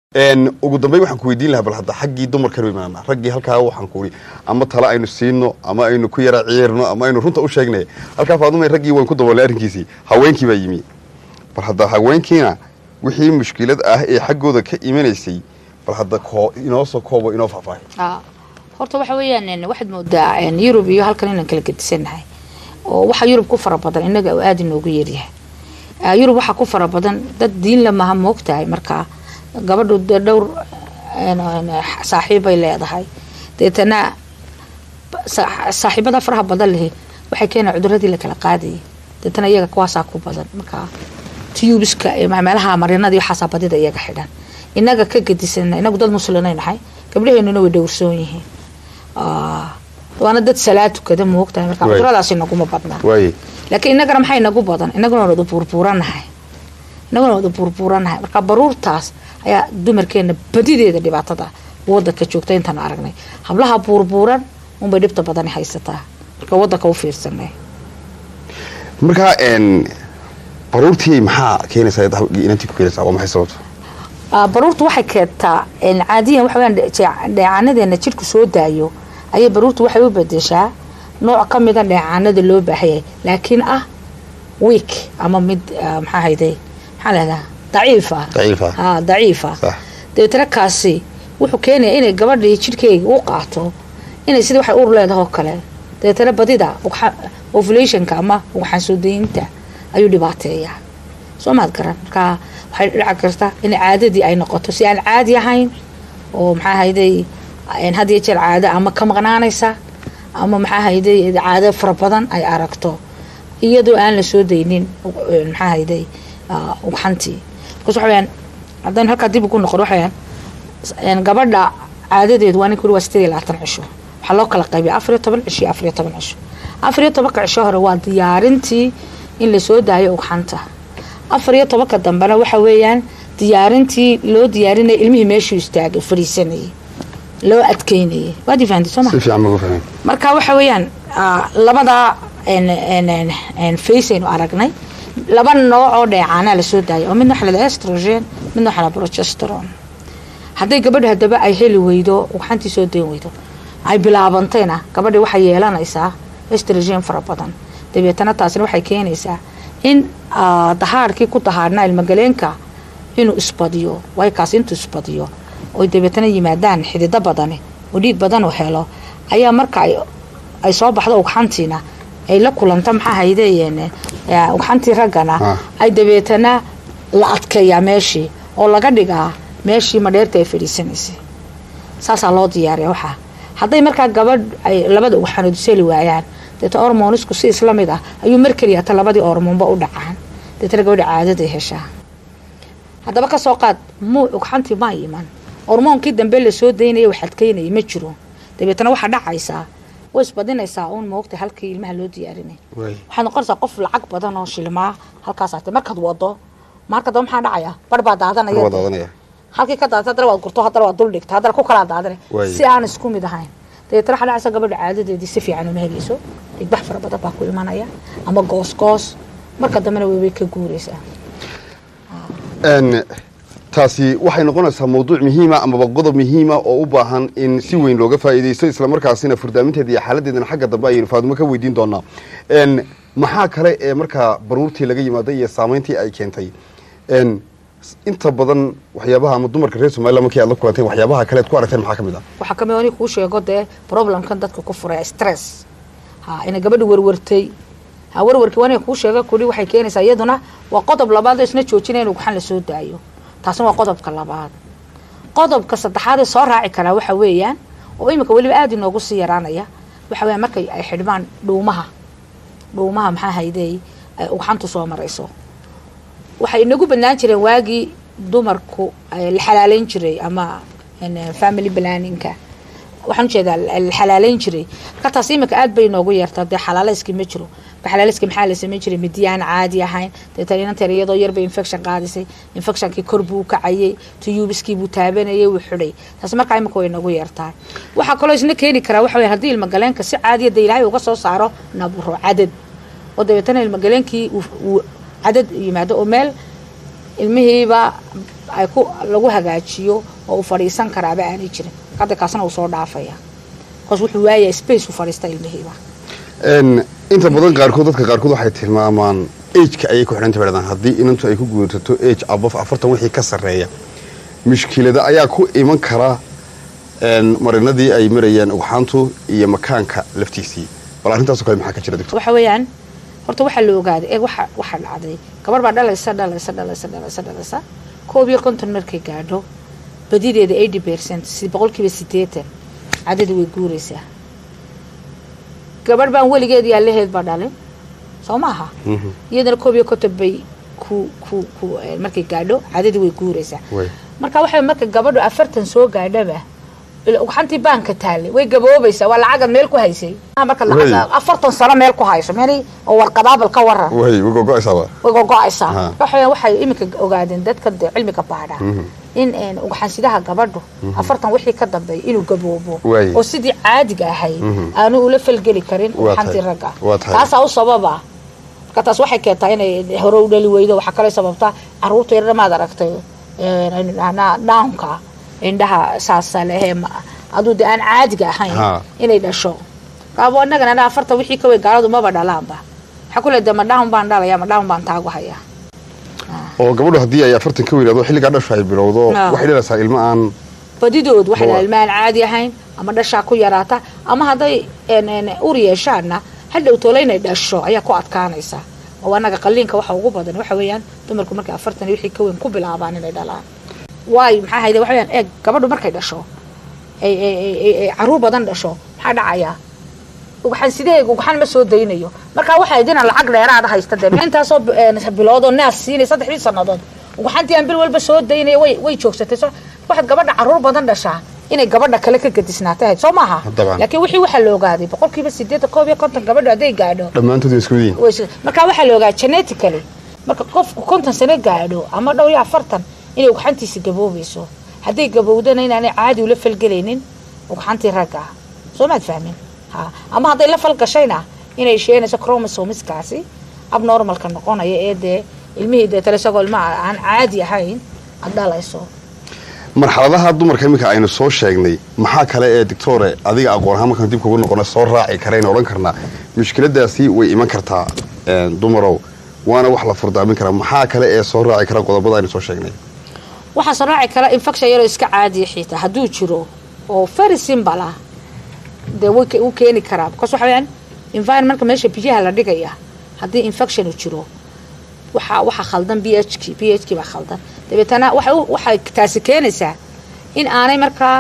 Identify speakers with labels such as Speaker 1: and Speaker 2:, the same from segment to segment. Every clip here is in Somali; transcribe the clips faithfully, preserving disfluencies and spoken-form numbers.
Speaker 1: een ugu dambeey waxaan ku weydiin lahaa bal hadda xaqii dumarka weeymaana ragii halka waxaan ku wari ama tala aynu siino ama aynu ku yara ciirno ama aynu runta u sheegnay halka faadumay ragii waan ku daboolay arrinkiisii haweenkii baa yimi bal hadda haweenkiina wixii mushkilad ah ee xaqooda ka imanaysay bal hadda ko inoo soo koobo inoo faafaahay
Speaker 2: ah horta waxa weeyaan waxad moodaa in Europe iyo halkan inaan kala gadisanahay oo waxa Europe ku fara badan inaga aad inoogu yeeriyahay Europe waxa ku fara badan dad diin la ma moogtahay marka gabadhu dhowr saaxiibay leedahay deetana saaxiibada faraha badan leh waxay keenay cuduradii la kala qaaday deetana iyaga kuwaasa ku badan marka tiyubiska ee meelaha marinadii waxa saabadida iyaga xidhan inaga ka gadisan inagu dad muslimiin nahay gabdhaheennuna way dhowrsoon yihiin ah waana dad salaad tukada moogtahay marka cuduradaasi nagu ma badna
Speaker 1: way
Speaker 2: laakiin inaga maxay nagu badan inaguna wada burburanahay inaguna wada burburanahay marka baruurtaas ayaa dumarkeena badideeda dhibaatada wadanka joogta intaan aragnay hablaha burburan un bay dhibta badan haysataa marka wadanka u fiirsanay
Speaker 1: marka een baruurtii maxaa keenaysaa inantii ku keenaysaa waa maxay sababta
Speaker 2: ah baruurtu waxay keentaa in caadiyan waxa weeyaan dheecaanadeena jidhku soo daayo ayay baruurtu waxay u bedeshaa nooc ka mid ah dheecaanada loo baahay laakiin ah weak ama mid maxaa hayday maxaa leedahay ضعيفة
Speaker 1: ضعيفة
Speaker 2: اه ضعيفة
Speaker 1: صح
Speaker 2: deetarkaasi wuxuu keenay inay gabadhii jidhkeega u qaato inay sida waxa uur leedahay oo kale deetara badida ovulation-ka ama waxaan soo deynta ayuu dhibaateeyaa soo maad garan marka waxay dhici kartaa in caadadii ay noqoto si aan caadi ahayn oo maxaa hayday in hadii jeer caada ama ka maqnaanaysa ama maxaa hayday caada fara badan ay aragto iyadoo aan la soo deynin maxaa hayday waxantii waxaan hadan halka dib ugu noqon waxaan in gabadha caadadeedu waa ninka waa sideed iyo labaatan cisho waxa loo kala qaybiyay afar iyo toban cisho afar iyo toban cisho afar iyo toban cisho hore waa diyaarintii in la soo daayo waxanta afar iyo toban ka dambana waxa weeyaan diyaarintii loo diyaarinay ilmihii meeshii istaagay fariisanay loo adkeynay waa difaanti Soomaa
Speaker 1: si fiican ma fahmin
Speaker 2: marka waxa weeyaan labada en en en face inu aragnay laba nooc oo dheecaana la soo daayo oo midna waxa la estrogen midna waxa la progesterone haday gabadha hadaba ay heli weydo waxantii soo deen weydo ay bilaabantayna gabadha waxa yeelanaysaa estrogen fara badan dabeetana taasina waxay keenaysaa in dahaarkii ku dahaarna ilma galeenka inuu isbadiyo way kaas intuu isbadiyo oo dabeetana yimaadaan xididada badan oo dhiig badan oo helo ayaa marka ay soo baxdo waxantiina ay la kulanta maxaa haydeen waxantii ragana ay dabeetana la adkeeyaa meeshii oo laga dhigaa meeshii madheerta ay fadhiisanaysay saasa loo diyaariyo waxa haday marka gabadh ay labada waxaanu diseli waayaan dadka hormoonsku si islaamid ah ayuu markaliya ta labadii hormoonba u dhacaan dadka gabadha caadada heshaa hadaba ka soo qaad muu waxantii ma yimaan hormoonkii dambe la soo deynay waxaad keenay ma jiro dabeetana waxa dhacaysa way isbadinaysaa oo moogta halkii ilmaha loo diyaarinay waxaan noqonaysaa qof lacag badan oo shilmaa halkaas aad markaad wado marka dad maxaa dhacaya barba daadanaya halkii ka daadada waad gurto hadda waad dul dhigtaa hadda ku kala daadanay si aan isku mid ahayn deetana waxa dhacaysa gabadha caadadeedii si fiican u helayso igbax fara badan baa ku imanaya ama goos goos marka dambena way ka guuraysaa
Speaker 1: ان taasi waxay noqonaysaa mowduuc muhiim ah ama qodob muhiim ah oo u baahan in si weyn looga faa'iideysto isla markaasina furdaaminteeda iyo xaaladeedana xagga dambe ay Faadumo ka weydiin doonaa in maxaa kale ee marka baruurtii laga yimaado iyo saameyntii ay keentay in inta badan waxyaabaha ama dumarka reer Soomaaliya markii aad la kulantay waxyaabaha kale ku aragteen maxaa kamid ah
Speaker 2: waxa kamid ah ku sheego de problem kan dadka ku furay stress ha ina gabadhu warwartay ha warwarkii waan ku sheego kuli waxay keenaysaa iyaduna waa qodob labaad isna joojinay inuu waxan la soo daayo taasna waa qodobka labaad qodobka saddexaad ee soo raaci kara waxa weeyaan oo imika waliba aad inoogu sii yaraanaya waxa weeyaan markay ay xidhmaan dhuumaha dhuumaha maxaa hayday waxantu soo marayso waxay inagu banaan jireen waagi dumarku la xalaaleyn jiray ama family planning-ka waxaan jeedaa la xalaaleyn jiray ka taas imika aad bay inoogu yartaa de xalaalayski ma jiro xalaalayski maxaa la sameyn jiray midiyaan caadi ahayn deetana tiriyado yar bay infection qaadisay infectionkii korbu ka cayay tiyubiskii buu taabanayay wuu xidhay taas markaa imika way inagu yartaa waxa kale isna keeni kara waxa weey hadii ilma galeenka si caadi ah Ilaahay uga soo saaro nabro cadad oo deetana ilma galeenkii uu cadad yimaado oo meel ilmihiiba ay ku lagu hagaajiyo oo u fadhiisan karaaba aanay jirin qada kaasna uu soo dhaafaya qof wuxuu waayay space u fadhiista ilmihiiba
Speaker 1: een inta badan qaarkood dadka qaarkood waxay tilmaamaan age-ka ay ku xidhan tahay haddii inantu ay ku guursato age above afartan wixii ka sareeya mushkilada ayaa ku iman kara een marinadii ay marayaan ugxaantu iyo makaanka laftiisii wala arrintaas kale maxaa ka jira doctor
Speaker 2: waxa weeyaan horta waxa la ogaaday ee waxa waxa dhacday gabar baa dhalaysa dhalaysa dhalaysa dhalaysa dhalaysa koob iyo konton markay gaadho badideeda eighty percent si boqolkiiba siddeetan cadad way guuraysaa gabar baan weligeed yaa laheed baa dhalay soo maaha iyadana koob iyo konton bay ku ku ku markay gaadho cadad way guuraysaa marka waxa marka gabadhu afartan soo gaadhaba ugxantii baanka taale way gaboobaysaa waa lacag meel ku haysay marka lacag afartan sano meel ku hayso meeli oo warqadaabal ka waran
Speaker 1: way uga go'aysaa
Speaker 2: way uga go'aysaa waxa waxay imika ogaadeen dadka cilmiga baadha in een ugxansidaha gabadhu afartan wixii ka dambeeyay inuu gaboobo oo sidii caadiga ahay aanu ula falgali karin ugxantii ragga taas oo sababa marka taas waxay keentaa inay hore u dhali weydo waxa kale sababta caruurta yar ma aragtay een ana downka indhaha saasalehe adu de aan caadiga ahayn inay dhasho qaabo annagana ana afarta wixii ka way gaaladu ma badalaanba waxa kule dama dhawn baan dhalaya ma dhawn baan taagu haya
Speaker 1: oo gabadhu hadii ay afartan ka weeyado xilliga dhasho ay bilowdo waxay leedahay ilmo aan
Speaker 2: badidood waxa ilmaan caadi ahayn ama dhasha ku yaraata ama haday een ur yeeshaana hadhow tooleynay dhasho ayaa ku adkaanaysa oo anaga qaliinka waxa ugu badan waxa weeyaan dumarku markay afartan wixii ka weyn ku bilaabaan inay dhalaan واي maxaa hayday waxa weeyaan eeg gabadhu markay dhasho ay ay caruur badan dhasho maxaa dhacaya waxaan sideegu waxaan ma soo daynayo marka waxa ay dinaan lacag dheeraad haysta de inta soo bilowdo naas siinay saddex sanadood waxaantii aan bil walba soo daynay way way joogsatay soo waxa gabadha caruur badan dhashaa inay gabadha kale ka gadisnaatay soo maaha laakiin wixii waxa loo ogaaday boqolkiiba siddeed koob iyo konton gabadhu aday gaadho
Speaker 1: dhamaantood isku yihiin
Speaker 2: marka waxa loo ogaaday genetically marka qofku konton sano gaadho ama dhowr iyo afartan inay ugxantiisa gaboobayso haday gabowdana inaanay caadi ula falgalaynin ugxantii ragga soo ma fahmin ha ama haday la falgashayna inay sheenayso chromosomeskaasi abnormalka noqonaya ee de ilmihii talasagol ma aan caadi ahayn adhalayso
Speaker 1: marxaladaha dumarka imika aynu soo sheegnay maxaa kale ee doctor adiga aqoon ahaan markaan dib kugu noqono soo raaci kareen oran karna mushkiladaasi way iman kartaa dumarow waana wax la furdaamin kara maxaa kale ee soo raaci kara qodobada aynu soo sheegnay
Speaker 2: waxa soo raaci kara infection yar iska caadi xitaa haduu jiro oo very simple ah de uu keeni kara because waxa weeyaan environment meesha biyaha la dhigaya hadii infection uu jiro waxa waxa khaldan pH pH ba khaldan dabeetana waxa waxa taasi keenaysaa in aanay markaa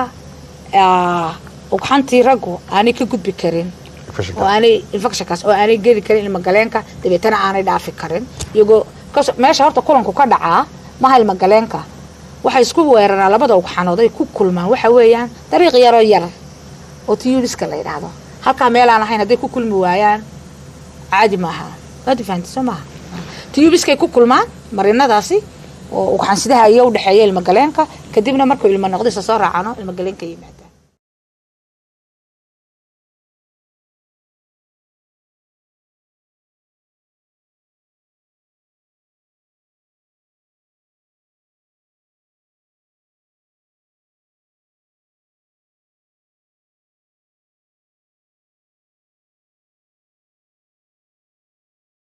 Speaker 2: ugxantii raggu aanay ka gudbi karin oo aanay infectionkaas oo aanay geli karin ilma galeenka dabeetana aanay dhaafi karin iyagoo meesha horta kulanku ka dhacaa ma ilma galeenka waxa isku weeraraan labada ugxanood ay ku kulmaan waxa weeyaan dariiq yar oo yar oo tiyuliska la yiraahdo halka meel aan ahayn haday ku kulmi waayaan caadi maaha wadi fahantiso maaha tiyuliska ku kulmaan marinadaasi oo ugxan sidaha ay u dhaxeeyay ilma galeenka kadibna markuu ilma noqdo soo raacano ilma galeenka yimaado